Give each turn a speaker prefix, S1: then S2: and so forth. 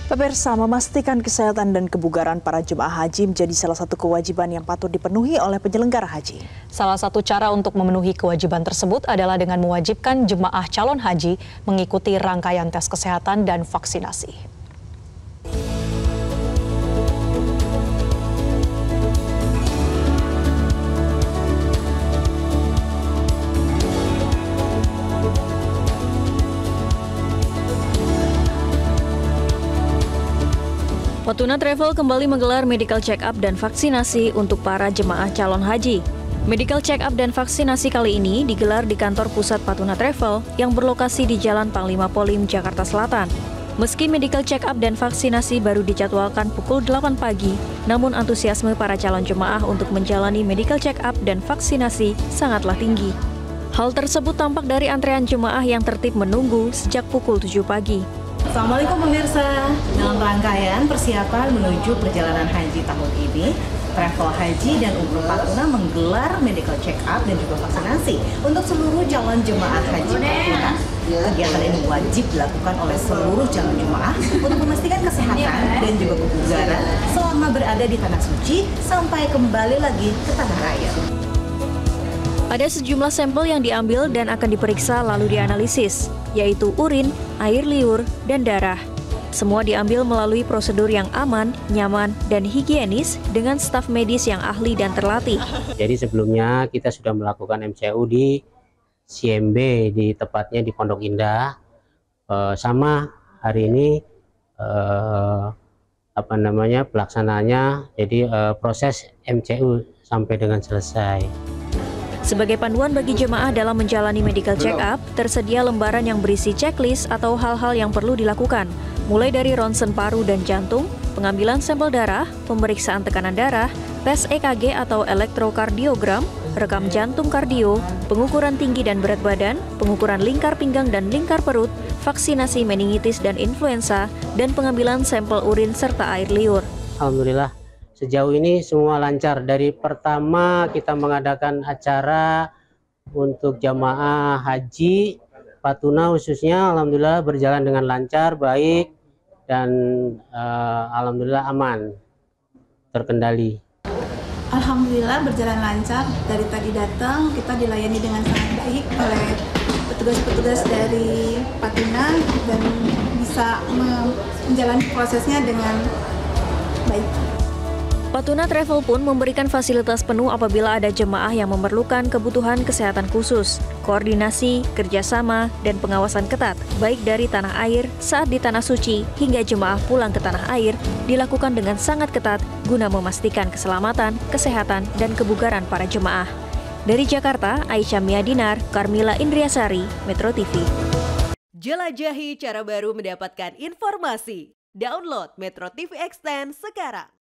S1: Pemirsa, memastikan kesehatan dan kebugaran para jemaah haji menjadi salah satu kewajiban yang patut dipenuhi oleh penyelenggara haji.
S2: Salah satu cara untuk memenuhi kewajiban tersebut adalah dengan mewajibkan jemaah calon haji mengikuti rangkaian tes kesehatan dan vaksinasi.
S3: Fortuna Travel kembali menggelar medical check-up dan vaksinasi untuk para jemaah calon haji. Medical check-up dan vaksinasi kali ini digelar di kantor pusat Fortuna Travel yang berlokasi di Jalan Panglima Polim, Jakarta Selatan. Meski medical check-up dan vaksinasi baru dijadwalkan pukul 8 pagi, namun antusiasme para calon jemaah untuk menjalani medical check-up dan vaksinasi sangatlah tinggi. Hal tersebut tampak dari antrean jemaah yang tertib menunggu sejak pukul 7 pagi.
S4: Assalamualaikum pemirsa, dalam rangkaian persiapan menuju perjalanan haji tahun ini, Travel Haji dan Umroh Fortuna menggelar medical check-up dan juga vaksinasi untuk seluruh calon jemaah haji Fortuna. Kegiatan ini wajib dilakukan oleh seluruh calon jemaah untuk memastikan kesehatan dan juga kebugaran selama berada di Tanah Suci sampai kembali lagi ke tanah air.
S3: Ada sejumlah sampel yang diambil dan akan diperiksa lalu dianalisis, yaitu urin, air liur, dan darah. Semua diambil melalui prosedur yang aman, nyaman, dan higienis dengan staf medis yang ahli dan terlatih.
S5: Jadi sebelumnya kita sudah melakukan MCU di CMB, tepatnya di Pondok Indah. Sama hari ini pelaksanaannya, jadi proses MCU sampai dengan selesai.
S3: Sebagai panduan bagi jemaah dalam menjalani medical check-up, tersedia lembaran yang berisi checklist atau hal-hal yang perlu dilakukan, mulai dari ronsen paru dan jantung, pengambilan sampel darah, pemeriksaan tekanan darah, tes EKG atau elektrokardiogram, rekam jantung kardio, pengukuran tinggi dan berat badan, pengukuran lingkar pinggang dan lingkar perut, vaksinasi meningitis dan influenza, dan pengambilan sampel urin serta air liur.
S5: Alhamdulillah. Sejauh ini semua lancar. Dari pertama kita mengadakan acara untuk jamaah haji Fortuna khususnya, alhamdulillah berjalan dengan lancar, baik, dan alhamdulillah aman, terkendali.
S6: Alhamdulillah berjalan lancar. Dari tadi datang kita dilayani dengan sangat baik oleh petugas-petugas dari Fortuna dan bisa menjalani prosesnya dengan baik.
S3: Fortuna Travel pun memberikan fasilitas penuh apabila ada jemaah yang memerlukan kebutuhan kesehatan khusus, koordinasi, kerjasama, dan pengawasan ketat, baik dari tanah air saat di Tanah Suci hingga jemaah pulang ke tanah air, dilakukan dengan sangat ketat guna memastikan keselamatan, kesehatan, dan kebugaran para jemaah. Dari Jakarta, Aisyah Miadinar, Karmila Indriasari, Metro TV.
S7: Jelajahi cara baru mendapatkan informasi. Download Metro TV Extend sekarang.